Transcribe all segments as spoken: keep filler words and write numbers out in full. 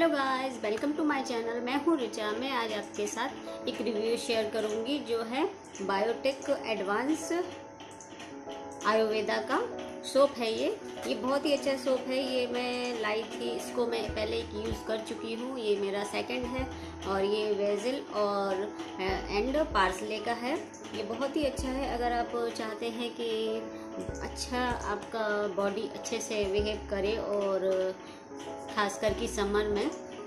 Hello guys, welcome to my channel. मैं हूँ रिचा। मैं आज आपके साथ एक रिव्यू शेयर करूँगी जो है बायोटेक एडवांस आयुर्वेदा का सोप है। ये ये बहुत ही अच्छा सोप है। ये मैं लाई थी, इसको मैं पहले एक यूज़ कर चुकी हूँ। ये मेरा सेकंड है और ये वेजिल और एंड पार्सले का है। ये बहुत ही अच्छा है। अगर आप चाहते हैं कि अच्छा आपका बॉडी अच्छे से बिहेव करे और खासकर कि समर में,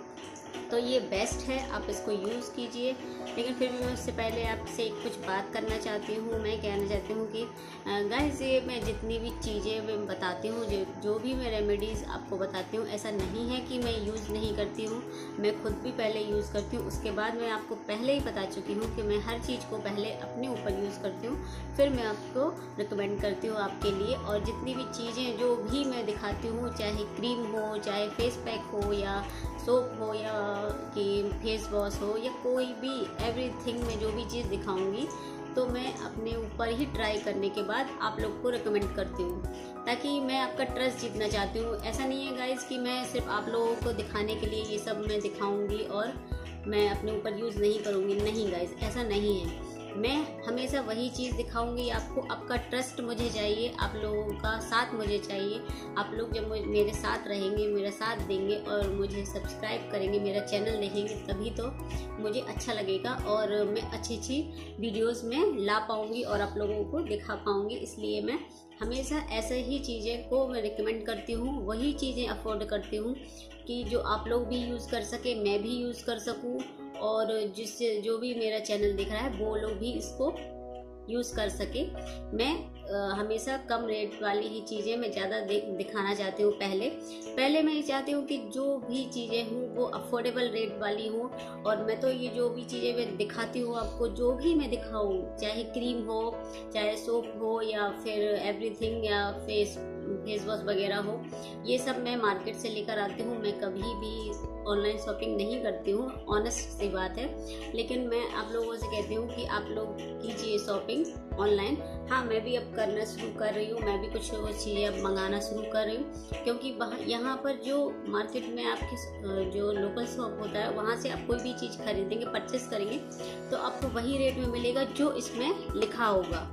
तो ये बेस्ट है। आप इसको यूज़ कीजिए। लेकिन फिर भी मैं उससे पहले आपसे कुछ बात करना चाहती हूँ। मैं कहना चाहती हूँ कि गाइस, ये मैं जितनी भी चीज़ें मैं बताती हूँ, जो जो भी मैं रेमेडीज़ आपको बताती हूँ, ऐसा नहीं है कि मैं यूज़ नहीं करती हूँ। मैं खुद भी पहले यूज़ करती हूँ। उसके बाद मैं आपको पहले ही बता चुकी हूँ कि मैं हर चीज़ को पहले अपने ऊपर यूज़ करती हूँ, फिर मैं आपको रिकमेंड करती हूँ आपके लिए। और जितनी भी चीज़ें जो भी मैं दिखाती हूँ, चाहे क्रीम हो, चाहे फेस पैक हो, या सोप हो, या कि फेस वॉश हो, या कोई भी एवरीथिंग में जो भी चीज़ दिखाऊंगी, तो मैं अपने ऊपर ही ट्राई करने के बाद आप लोग को रिकमेंड करती हूँ, ताकि मैं आपका ट्रस्ट जीतना चाहती हूँ। ऐसा नहीं है गाइस कि मैं सिर्फ आप लोगों को दिखाने के लिए ये सब मैं दिखाऊंगी और मैं अपने ऊपर यूज़ नहीं करूँगी। नहीं गाइस, ऐसा नहीं है। मैं हमेशा वही चीज़ दिखाऊंगी आपको। आपका ट्रस्ट मुझे चाहिए, आप लोगों का साथ मुझे चाहिए। आप लोग जब मेरे साथ रहेंगे, मेरा साथ देंगे और मुझे सब्सक्राइब करेंगे, मेरा चैनल देखेंगे, तभी तो मुझे अच्छा लगेगा और मैं अच्छी अच्छी वीडियोस में ला पाऊंगी और आप लोगों को दिखा पाऊंगी। इसलिए मैं हमेशा ऐसे ही चीज़ें को मैं रिकमेंड करती हूँ, वही चीज़ें अफोर्ड करती हूँ कि जो आप लोग भी यूज़ कर सके, मैं भी यूज़ कर सकूँ, और जिससे जो भी मेरा चैनल दिख रहा है वो लोग भी इसको यूज़ कर सके। मैं आ, हमेशा कम रेट वाली ही चीज़ें मैं ज़्यादा दिखाना चाहती हूँ। पहले पहले मैं ये चाहती हूँ कि जो भी चीज़ें हों वो अफोर्डेबल रेट वाली हों। और मैं तो ये जो भी चीज़ें मैं दिखाती हूँ आपको, जो भी मैं दिखाऊँ, चाहे क्रीम हो, चाहे सोप हो, या फिर एवरीथिंग, या फेस फेस वॉश वगैरह हो, ये सब मैं मार्केट से लेकर आती हूँ। मैं कभी भी ऑनलाइन शॉपिंग नहीं करती हूँ, ऑनेस्ट सी बात है। लेकिन मैं आप लोगों से कहती हूँ कि आप लोग कीजिए शॉपिंग ऑनलाइन। हाँ, मैं भी अब करना शुरू कर रही हूँ। मैं भी कुछ चीज़ें अब मंगाना शुरू कर रही हूँ, क्योंकि यहाँ पर जो मार्केट में आपके जो लोकल शॉप होता है, वहाँ से आप कोई भी चीज़ खरीदेंगे, परचेस करेंगे, तो आपको वही रेट में मिलेगा जो इसमें लिखा होगा।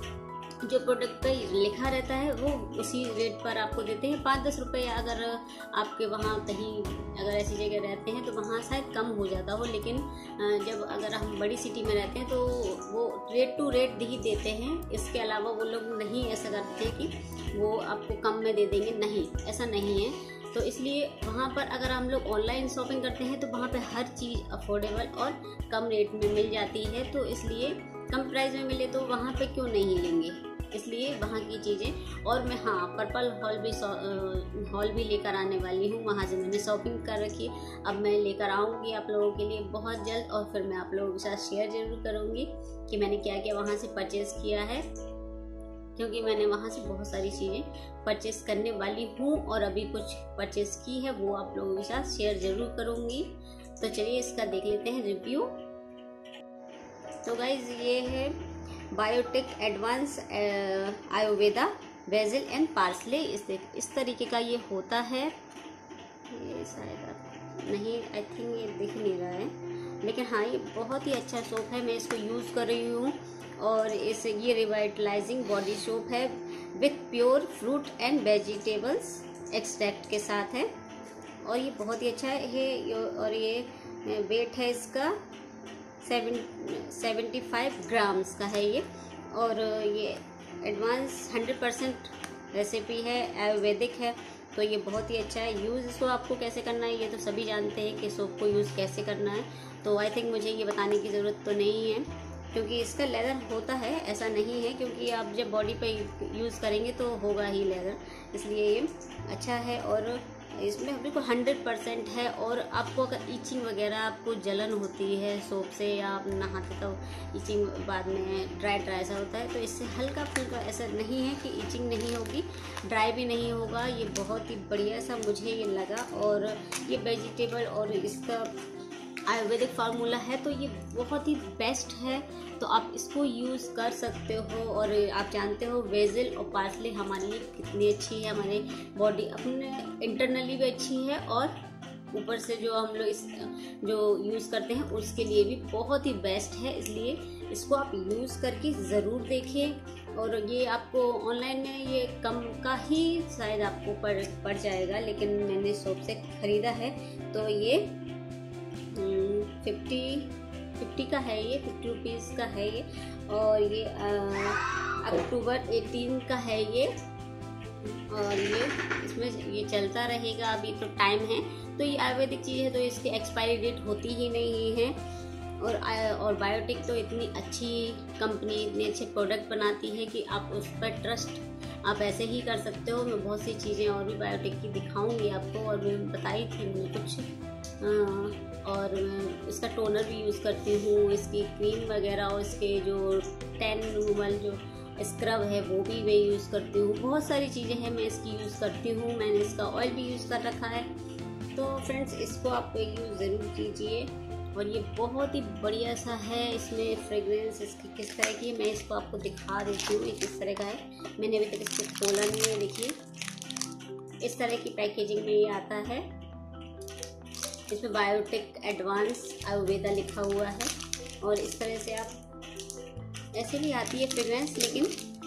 जो प्रोडक्ट पे लिखा रहता है वो उसी रेट पर आपको देते हैं। पाँच दस रुपये अगर आपके वहाँ कहीं अगर ऐसी जगह रहते हैं तो वहाँ शायद कम हो जाता हो, लेकिन जब अगर हम बड़ी सिटी में रहते हैं तो वो रेट टू रेट ही देते हैं। इसके अलावा वो लोग नहीं ऐसा करते कि वो आपको कम में दे देंगे, नहीं, ऐसा नहीं है। तो इसलिए वहाँ पर अगर हम लोग ऑनलाइन शॉपिंग करते हैं तो वहाँ पे हर चीज़ अफोर्डेबल और कम रेट में मिल जाती है। तो इसलिए कम प्राइस में मिले तो वहाँ पे क्यों नहीं लेंगे, इसलिए वहाँ की चीज़ें। और मैं हाँ पर्पल हॉल भी हॉल भी लेकर आने वाली हूँ। वहाँ से मैंने शॉपिंग कर रखी, अब मैं लेकर आऊँगी आप लोगों के लिए बहुत जल्द, और फिर मैं आप लोगों के साथ शेयर ज़रूर करूँगी कि मैंने क्या क्या वहाँ से परचेज़ किया है, क्योंकि मैंने वहाँ से बहुत सारी चीज़ें परचेस करने वाली हूँ और अभी कुछ परचेस की है, वो आप लोगों के साथ शेयर ज़रूर करूँगी। तो चलिए इसका देख लेते हैं रिव्यू। तो गाइज, ये है Biotique advance Ayurveda basil and parsley. इस इस तरीके का ये होता है। ये शायद नहीं, आई थिंक ये दिख नहीं रहा है, लेकिन हाँ ये बहुत ही अच्छा सोप है। मैं इसको यूज़ कर रही हूँ और इस ये रिवाइटलाइजिंग बॉडी सोप है with pure fruit and vegetables extract के साथ है, और ये बहुत ही अच्छा है। और ये वेट है इसका सेवन सेवेंटी फाइव ग्राम्स का है ये, और ये एडवांस हंड्रेड परसेंट रेसिपी है, आयुर्वेदिक है। तो ये बहुत ही अच्छा है। यूज़ इसको आपको कैसे करना है ये तो सभी जानते हैं कि सोप को यूज़ कैसे करना है, तो आई थिंक मुझे ये बताने की ज़रूरत तो नहीं है, क्योंकि इसका लेदर होता है, ऐसा नहीं है, क्योंकि आप जब बॉडी पे यूज़ करेंगे तो होगा ही लेदर, इसलिए ये अच्छा है। और इसमें बिल्कुल हंड्रेड परसेंट है। और आपको अगर ईचिंग वगैरह, आपको जलन होती है सोप से, या आप नहाते तो ईचिंग बाद में ड्राई ड्राई ऐसा होता है, तो इससे हल्का फुल्का, ऐसा नहीं है कि ईचिंग नहीं होगी, ड्राई भी नहीं होगा। ये बहुत ही बढ़िया सा मुझे ये लगा। और ये वेजिटेबल और इसका आयुर्वेदिक फार्मूला है, तो ये बहुत ही बेस्ट है। तो आप इसको यूज़ कर सकते हो। और आप जानते हो वेजिल और पार्सले हमारे लिए कितनी अच्छी है, हमारे बॉडी अपने इंटरनली भी अच्छी है और ऊपर से जो हम लोग इस जो यूज़ करते हैं उसके लिए भी बहुत ही बेस्ट है, इसलिए इसको आप यूज़ करके ज़रूर देखिए। और ये आपको ऑनलाइन में ये कम का ही शायद आपको पड़ पड़ जाएगा, लेकिन मैंने शॉप से ख़रीदा है तो ये फिफ्टी फिफ्टी का है, ये फिफ्टी रुपीज़ का है ये। और ये अक्टूबर एटीन का है ये, और ये इसमें ये चलता रहेगा, अभी तो टाइम है। तो ये आयुर्वेदिक चीज़ है तो इसकी एक्सपायरी डेट होती ही नहीं है। और और बायोटिक तो इतनी अच्छी कंपनी, इतने अच्छे प्रोडक्ट बनाती है कि आप उस पर ट्रस्ट आप ऐसे ही कर सकते हो। मैं बहुत सी चीज़ें और भी बायोटिक की दिखाऊंगी आपको, और मैं बताई थी मैंने कुछ। आ, और मैं इसका टोनर भी यूज़ करती हूँ, इसकी क्रीम वगैरह और इसके जो टैन रिमूवल जो स्क्रब है वो भी मैं यूज़ करती हूँ। बहुत सारी चीज़ें हैं मैं इसकी यूज़ करती हूँ। मैंने इसका ऑयल भी यूज़ कर रखा है। तो फ्रेंड्स, इसको आप यूज़ ज़रूर कीजिए। और ये बहुत ही बढ़िया सा है, इसमें फ्रेगरेंस इसकी किस तरह की है मैं इसको आपको दिखा देती हूँ। ये किस तरह का है, मैंने अभी तक इसको खोला नहीं है। देखिए इस तरह की पैकेजिंग में ये आता है। इसमें बायोटिक एडवांस आयुर्वेदा लिखा हुआ है, और इस तरह से आप ऐसे भी आती है फ्रेगरेंस। लेकिन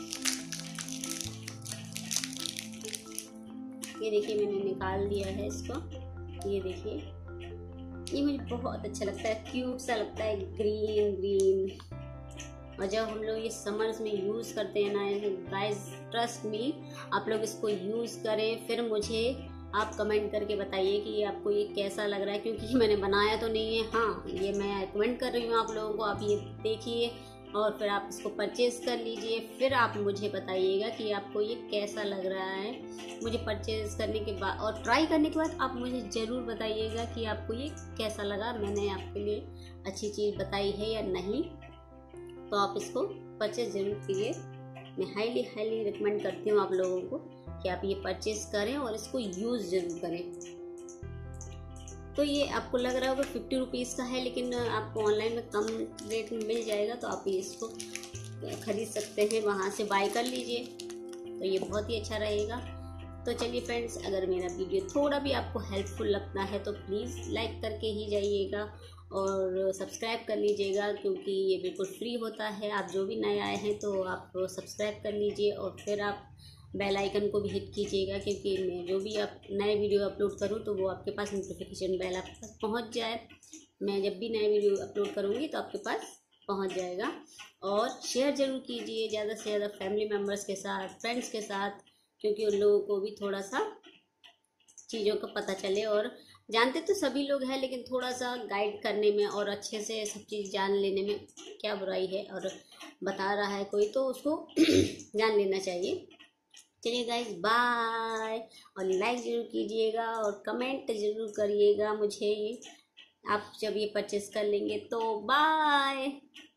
ये देखिए मैंने निकाल दिया है इसको, ये देखिए ये मुझे बहुत अच्छा लगता है, क्यूट सा लगता है, ग्रीन ग्रीन। और जब हम लोग ये समर्स में यूज़ करते हैं ना गाइस, ट्रस्ट मी, आप लोग इसको यूज़ करें, फिर मुझे आप कमेंट करके बताइए कि ये आपको ये कैसा लग रहा है। क्योंकि मैंने बनाया तो नहीं है, हाँ ये मैं रिकमेंड कर रही हूँ आप लोगों को। आप ये देखिए और फिर आप इसको परचेज़ कर लीजिए, फिर आप मुझे बताइएगा कि आपको ये कैसा लग रहा है। मुझे परचेज़ करने के बाद और ट्राई करने के बाद आप मुझे ज़रूर बताइएगा कि आपको ये कैसा लगा, मैंने आपके लिए अच्छी चीज़ बताई है या नहीं। तो आप इसको परचेज़ ज़रूर कीजिए। मैं हाईली हाईली रिकमेंड करती हूँ आप लोगों को कि आप ये परचेज़ करें और इसको यूज़ ज़रूर करें। तो ये आपको लग रहा होगा फिफ्टी रुपीज़ का है, लेकिन आपको ऑनलाइन में कम रेट में मिल जाएगा, तो आप इसको ख़रीद सकते हैं, वहाँ से बाय कर लीजिए। तो ये बहुत ही अच्छा रहेगा। तो चलिए फ्रेंड्स, अगर मेरा वीडियो थोड़ा भी आपको हेल्पफुल लगता है तो प्लीज़ लाइक करके ही जाइएगा और सब्सक्राइब कर लीजिएगा, क्योंकि ये बिल्कुल फ्री होता है। आप जो भी नए आए हैं तो आप सब्सक्राइब कर लीजिए और फिर आप बेल आइकन को भी हिट कीजिएगा, क्योंकि मैं जो भी आप नए वीडियो अपलोड करूं तो वो आपके पास नोटिफिकेशन बेल आपके पास पहुंच जाए। मैं जब भी नए वीडियो अपलोड करूंगी तो आपके पास पहुंच जाएगा। और शेयर ज़रूर कीजिए ज़्यादा से ज़्यादा फैमिली मेम्बर्स के साथ, फ्रेंड्स के साथ, क्योंकि उन लोगों को भी थोड़ा सा चीज़ों का पता चले। और जानते तो सभी लोग हैं, लेकिन थोड़ा सा गाइड करने में और अच्छे से सब चीज़ जान लेने में क्या बुराई है। और बता रहा है कोई तो उसको जान लेना चाहिए। चलिए गाइस, बाय। और लाइक ज़रूर कीजिएगा और कमेंट ज़रूर करिएगा मुझे आप जब ये परचेस कर लेंगे तो। बाय।